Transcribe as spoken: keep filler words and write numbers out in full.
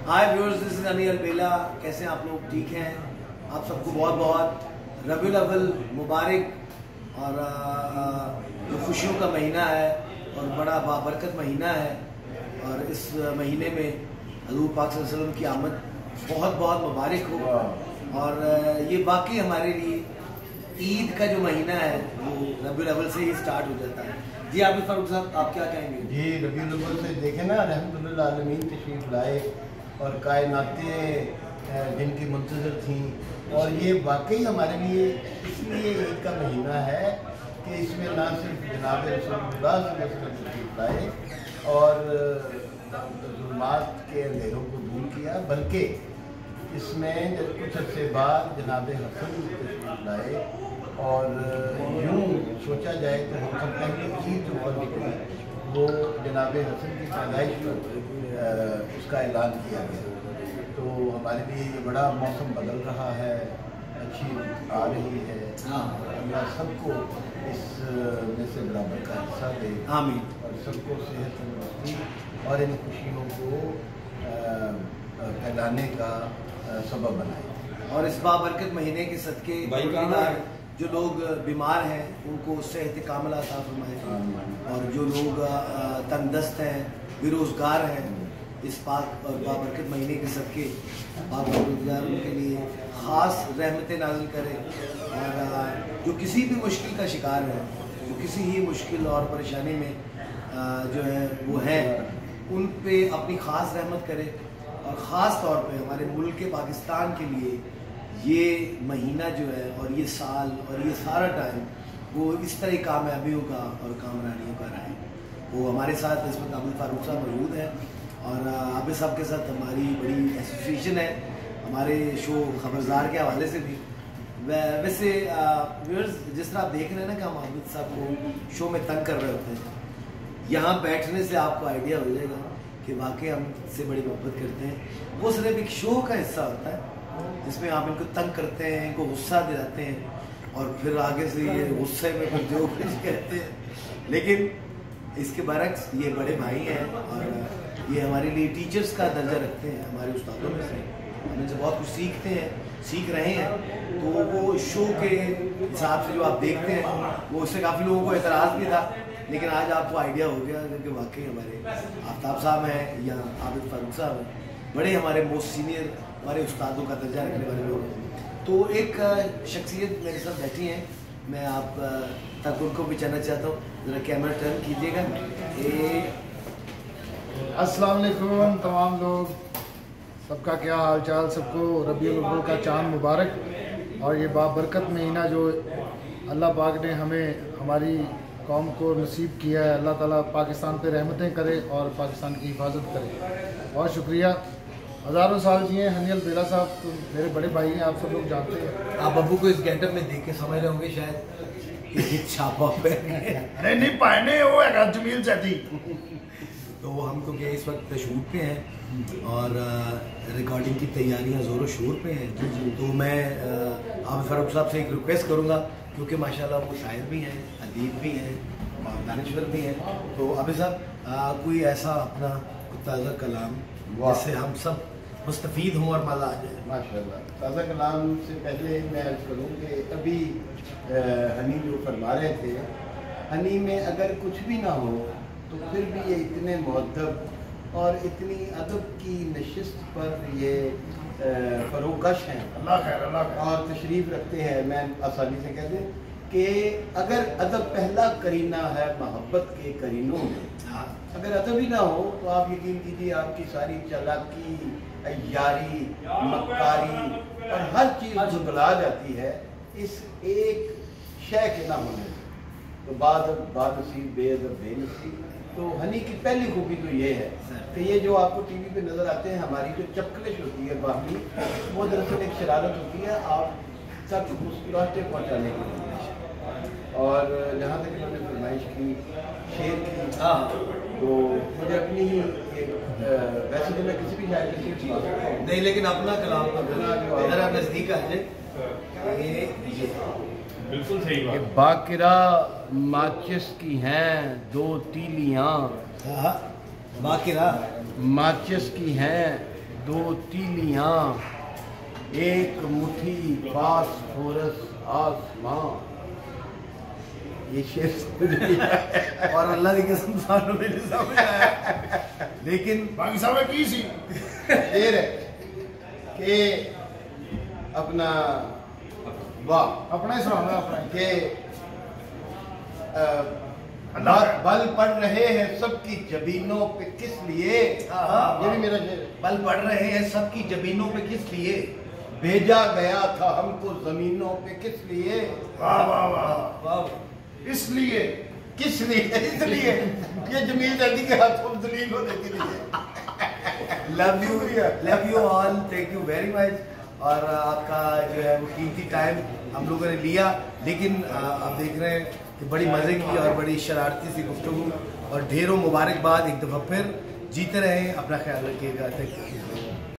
Hi viewers, this is अनी अलबेला। कैसे हैं आप लोग? ठीक हैं? आप सबको बहुत बहुत रबीउल अव्वल मुबारक। और जो खुशियों का महीना है और बड़ा बाबरकत महीना है, और इस महीने में हज़ूर पाक सल्लल्लाहु अलैहि वसल्लम की आमद बहुत बहुत मुबारक हो। और ये वाकई हमारे लिए ईद का जो महीना है वो रबीउल अव्वल से ही स्टार्ट हो जाता है। जी आबिद फारूक साहब, आप क्या कहेंगे? जी, रबीउल अव्वल से देखें ना, रहमतुल्लिल आलमीन तशरीफ लाए और कायनातें जिनकी मुंतज़र थी, और ये वाकई हमारे लिए इसलिए ईद का महीना है कि इसमें ना सिर्फ जनाब रसूलुल्लाह सल्लल्लाहु अलैहि वसल्लम तशरीफ लाए और ज़ुल्मात के अंधेरों को दूर किया, बल्कि इसमें जब कुछ अर्से बाद जनाब हसन तशरीफ लाए। और यूँ सोचा जाए तो हम सब पहले ईद जो पर निकली वो जनाब हसन की पैदाइश पर उसका ऐलान किया गया। तो हमारे लिए ये बड़ा मौसम बदल रहा है, अच्छी आ रही है। अल्लाह सबको इस में से बराबर का हिस्सा दे, आमीन। और सबको सेहत तंदुरुस्ती और इन खुशियों को फैलाने का सबब बनाए। और इस बाबरकत महीने के सदके जो लोग बीमार हैं उनको सेहत कामिला अता फरमाए, और जो लोग तंदुरुस्त हैं, बेरोज़गार हैं, इस पाक और बाबरकत महीने के सदके पाक रोज़गार उनके लिए ख़ास रहमतें नाज़िल करे। और जो किसी भी मुश्किल का शिकार है, जो किसी ही मुश्किल और परेशानी में जो है वो है, उन पे अपनी ख़ास रहमत करे। और ख़ास तौर पे हमारे मुल्क पाकिस्तान के लिए ये महीना जो है और ये साल और ये सारा टाइम वो इस तरह कामयाबियों का और कामरानियों का रहा है। वो हमारे साथ इस वक्त आबिद फारूक साहब मौजूद हैं, और आबिद साहब के साथ हमारी बड़ी एसोसिएशन है हमारे शो खबरदार के हवाले से भी। वैसे व्यूअर्स, जिस तरह आप देख रहे हैं ना कि हम आबिद साहब को शो में तंग कर रहे होते हैं, यहाँ बैठने से आपको आइडिया हो जाएगा कि वाकई हमसे बड़ी मोहब्बत करते हैं। वो सिर्फ एक शो का हिस्सा होता है जिसमें आप इनको तंग करते हैं, इनको गुस्सा दिलाते हैं, और फिर आगे से ये गुस्से में फिर जो कुछ कहते हैं। लेकिन इसके बरक्स ये बड़े भाई हैं और ये हमारे लिए टीचर्स का दर्जा रखते हैं, हमारे उस्तादों में से। हम इनसे बहुत कुछ सीखते हैं, सीख रहे हैं। तो वो शो के हिसाब से जो आप देखते हैं वो उससे काफ़ी लोगों को एतराज़ भी था, लेकिन आज आपको आइडिया हो गया कि वाकई हमारे आफ्ताब साहब हैं या आबिद फारूक साहब हैं, बड़े हमारे मोस्ट सीनियर हमारे उस्तादों का दर्जा रखने वाले लोग हैं। तो एक शख्सियत मेरे साथ बैठी हैं, मैं आप तक उनको भी जानना चाहता हूँ। ज़रा कैमरा टर्न कीजिएगा। अस्सलाम वालेकुम तमाम लोग, सबका क्या हाल चाल? सबको रबीउल अव्वल का चांद मुबारक। और ये बाबरकत महीना जो अल्लाह पाक ने हमें हमारी कौम को नसीब किया है, अल्लाह ताला पाकिस्तान पे रहमतें करे और पाकिस्तान की हिफाजत करे। बहुत शुक्रिया। हज़ारों साल जिए हनी अलबेला साहब, तो मेरे बड़े भाई हैं, आप सब लोग जानते हैं। आप अबू को इस गेटअप में देख के समझ रहे होंगे शायद कि छापा पे नहीं नहीं पाने वो है जमील जाती। तो हम क्योंकि इस वक्त शूट पे हैं और रिकॉर्डिंग की तैयारियां ज़ोरों शोर पे हैं, तो मैं आबिद फारूक साहब से एक रिक्वेस्ट करूंगा, क्योंकि माशाल्लाह वो शायर भी हैं, अदीब भी हैं और दानिश्वर भी हैं। तो आबिद साहब, कोई ऐसा अपना ताज़ा कलाम जिससे हम सब मुस्तफ़ीद हों और मज़ा आ जाए। माशाल्लाह। ताज़ा कलाम से पहले मैं अर्ज़ करूँ कि अभी हनी जो फरमा रहे थे, हनी में अगर कुछ भी ना हो तो फिर भी ये इतने मुअद्दब और इतनी अदब की नशिस्त पर ये फरोकश हैं, अल्लाह खैर अल्लाह और तशरीफ़ रखते हैं। मैं आसानी से कह दूँ कि अगर अदब पहला करीना है मोहब्बत के करीनों में, अगर अदब ही ना हो तो आप यकीन कीजिए आपकी सारी चालाकी, अय्यारी, मक्कारी और हर चीज़ झुकला जाती है इस एक शय के ना होने से। तो बाद बादनसीब, बेअदब, बेनसीब। तो हनी की पहली खूबी तो ये है कि ये जो आपको टीवी पे नज़र आते हैं, हमारी जो चपकलिश होती है बाकी, वो दरअसल एक शरारत होती है आप तक मुस्कुराहटें पहुँचाने के लिए। और जहाँ तक इन्होंने फरमाइश की शेर की, तो मुझे अपनी ही वैसे तो मैं किसी भी शायर की शेर सुना सकता हूँ नहीं, लेकिन अपना कलाम का जरा नज़दीक आ जाए। ये बिल्कुल सही बात। बाकिरा माचिस की हैं दो तीलियाँ, बाकिरा माचिस की हैं दो तीलियां, एक मुट्ठी फास्फोरस आसमां। ये शेर और अल्लाह की कसम सालों में नहीं समझ आया, लेकिन बाकी सब की सी शेर है कि अपना वाह अपना ही सुना अपना ही। के बल, बल पड़ रहे हैं सबकी जबीनों पे किस लिए, ये भी मेरा शेर। बल पड़ रहे हैं सबकी जबीनों पे किस लिए, भेजा गया था हमको जमीनों पे किस लिए, वाह वाह वाह वाह, इसलिए किस लिए, इसलिए ये जमीन दादी के हाथों में दलील होने के लिए। Love you love you all, thank you very much. और आपका जो है वो कीमती टाइम हम लोगों ने लिया, लेकिन आप देख रहे हैं कि बड़ी मज़े की और बड़ी शरारती सी गुफ्तगू, और ढेरों मुबारकबाद एक दफ़ा फिर। जीते रहें, अपना ख्याल रखिएगा। Thank you.